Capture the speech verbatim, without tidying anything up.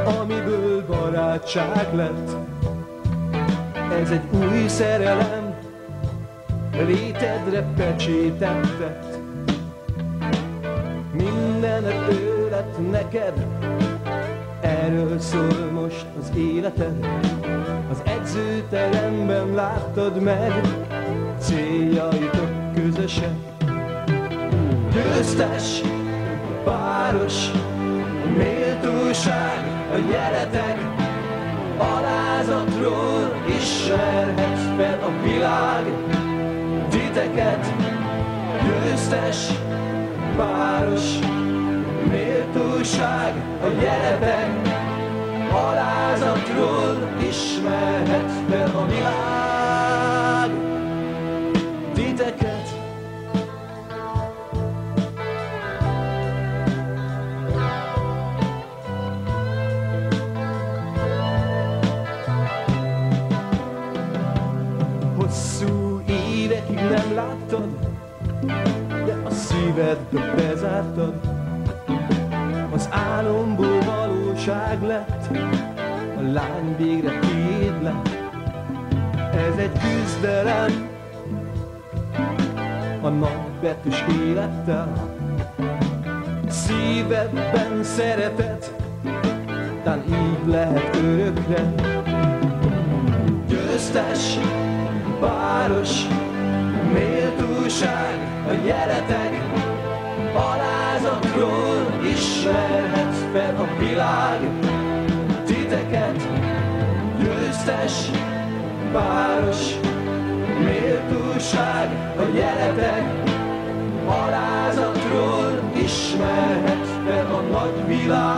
amiből barátság lett. Ez egy új szerelem, létedre pecsétet tett. Mindenet ő lett neked, erről szól most az életed. Az edzőteremben láttad meg, céljaitok közösek. Győztes, páros, méltóság, gyertek! Alázatról ismerhet fel a világ titeket. Győztes, páros, méltóság, gyertek! Alázatról ismerhet fel a világ titeket. Hosszú évekig nem láttad, de a szívedbe bezártad. Az álomból valóság lett, a lány végre tiéd lett. Ez egy küzdelem a nagybetűs élettel. Szívedben szeretet, tán így lehet örökre. Győztes, páros, méltóság, gyertek! Alázatról ismerhet fel a világ titeket. Győztes, páros, méltóság, gyertek! Alázatról ismerhet fel a nagy világ